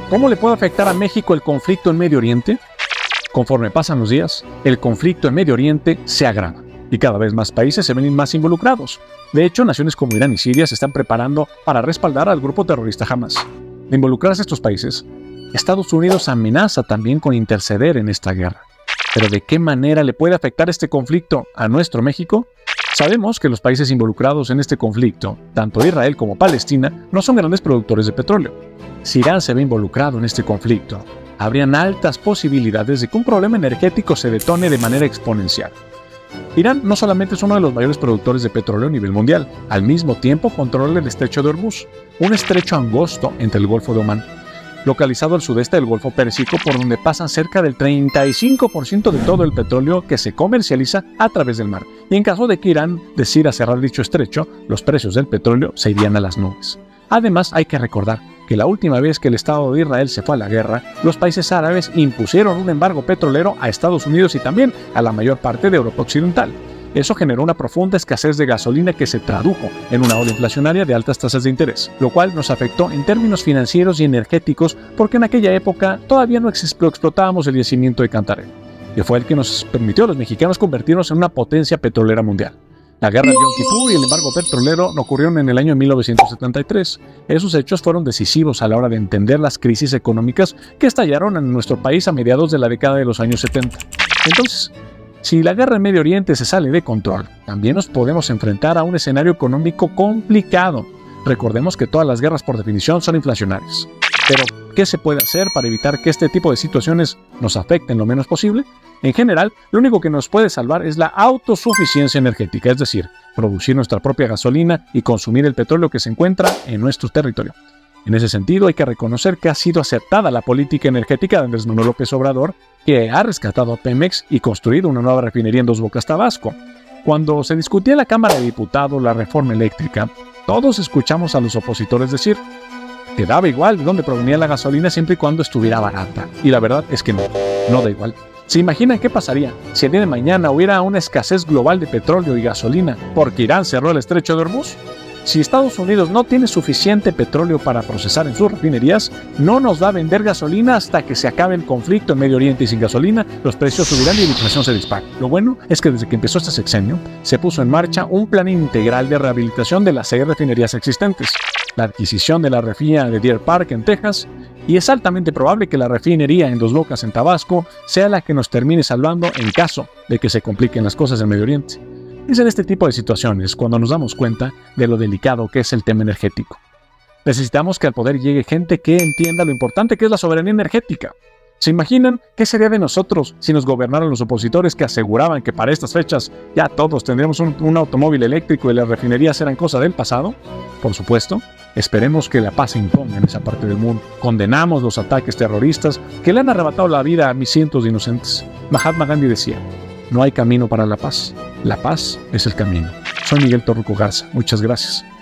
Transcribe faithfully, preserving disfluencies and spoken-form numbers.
¿Cómo le puede afectar a México el conflicto en Medio Oriente? Conforme pasan los días, el conflicto en Medio Oriente se agrava y cada vez más países se ven más involucrados. De hecho, naciones como Irán y Siria se están preparando para respaldar al grupo terrorista Hamas. De involucrarse a estos países, Estados Unidos amenaza también con interceder en esta guerra. ¿Pero de qué manera le puede afectar este conflicto a nuestro México? Sabemos que los países involucrados en este conflicto, tanto Israel como Palestina, no son grandes productores de petróleo. Si Irán se ve involucrado en este conflicto, habrían altas posibilidades de que un problema energético se detone de manera exponencial. Irán no solamente es uno de los mayores productores de petróleo a nivel mundial, al mismo tiempo controla el estrecho de Hormuz, un estrecho angosto entre el Golfo de Omán, localizado al sudeste del Golfo Pérsico, por donde pasan cerca del treinta y cinco por ciento de todo el petróleo que se comercializa a través del mar. Y en caso de que Irán decida cerrar dicho estrecho, los precios del petróleo se irían a las nubes. Además, hay que recordar que la última vez que el Estado de Israel se fue a la guerra, los países árabes impusieron un embargo petrolero a Estados Unidos y también a la mayor parte de Europa Occidental. Eso generó una profunda escasez de gasolina que se tradujo en una ola inflacionaria de altas tasas de interés, lo cual nos afectó en términos financieros y energéticos porque en aquella época todavía no explotábamos el yacimiento de Cantarell, que fue el que nos permitió a los mexicanos convertirnos en una potencia petrolera mundial. La guerra de Yom Kippur y el embargo petrolero ocurrieron en el año mil novecientos setenta y tres. Esos hechos fueron decisivos a la hora de entender las crisis económicas que estallaron en nuestro país a mediados de la década de los años setenta. Entonces, si la guerra en Medio Oriente se sale de control, también nos podemos enfrentar a un escenario económico complicado. Recordemos que todas las guerras por definición son inflacionarias. Pero, ¿qué se puede hacer para evitar que este tipo de situaciones nos afecten lo menos posible? En general, lo único que nos puede salvar es la autosuficiencia energética, es decir, producir nuestra propia gasolina y consumir el petróleo que se encuentra en nuestro territorio. En ese sentido, hay que reconocer que ha sido acertada la política energética de Andrés Manuel López Obrador, que ha rescatado a Pemex y construido una nueva refinería en Dos Bocas, Tabasco. Cuando se discutía en la Cámara de Diputados la reforma eléctrica, todos escuchamos a los opositores decir que daba igual de dónde provenía la gasolina siempre y cuando estuviera barata. Y la verdad es que no, no da igual. ¿Se imaginan qué pasaría si el día de mañana hubiera una escasez global de petróleo y gasolina porque Irán cerró el estrecho de Hormuz? Si Estados Unidos no tiene suficiente petróleo para procesar en sus refinerías, no nos va a vender gasolina hasta que se acabe el conflicto en Medio Oriente y sin gasolina, los precios subirán y la inflación se dispara. Lo bueno es que desde que empezó este sexenio, se puso en marcha un plan integral de rehabilitación de las seis refinerías existentes, la adquisición de la refinería de Deer Park en Texas, y es altamente probable que la refinería en Dos Bocas en Tabasco sea la que nos termine salvando en caso de que se compliquen las cosas en Medio Oriente. Es en este tipo de situaciones cuando nos damos cuenta de lo delicado que es el tema energético. Necesitamos que al poder llegue gente que entienda lo importante que es la soberanía energética. ¿Se imaginan qué sería de nosotros si nos gobernaran los opositores que aseguraban que para estas fechas ya todos tendríamos un, un automóvil eléctrico y las refinerías eran cosa del pasado? Por supuesto, esperemos que la paz se imponga en esa parte del mundo. Condenamos los ataques terroristas que le han arrebatado la vida a mis cientos de inocentes. Mahatma Gandhi decía: no hay camino para la paz. La paz es el camino. Soy Miguel Torruco Garza. Muchas gracias.